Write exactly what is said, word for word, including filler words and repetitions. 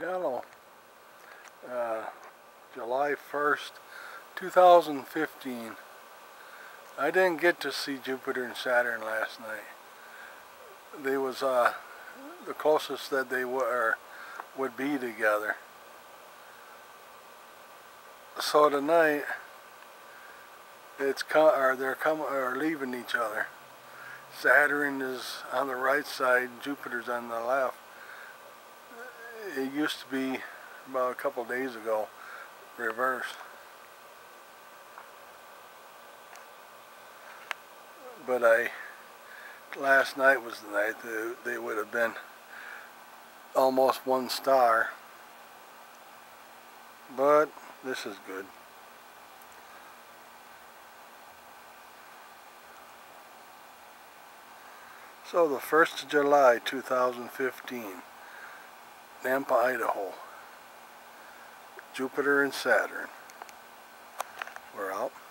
Hello, uh, July first, two thousand fifteen. I didn't get to see Jupiter and Saturn last night. They was uh, the closest that they were would be together. So tonight, it's com or they're coming or leaving each other. Saturn is on the right side, Jupiter's on the left. It used to be about a couple days ago reversed. But I, last night was the night that they would have been almost one star. But this is good. So the first of July two thousand fifteen, Nampa, Idaho, Jupiter and Saturn. We're out.